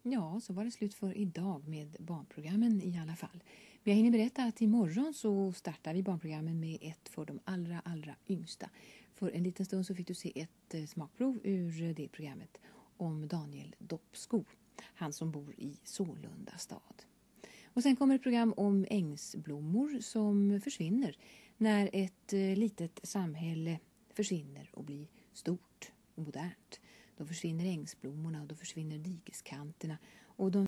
Ja, så var det slut för idag med barnprogrammen i alla fall. Men jag hinner berätta att imorgon så startar vi barnprogrammen med ett för de allra yngsta. För en liten stund så fick du se ett smakprov ur det programmet om Daniel Doppskog, han som bor i Sålunda stad. Och sen kommer ett program om ängsblommor som försvinner när ett litet samhälle försvinner och blir stort och modernt. Då försvinner ängsblommorna och då försvinner dikeskanterna och de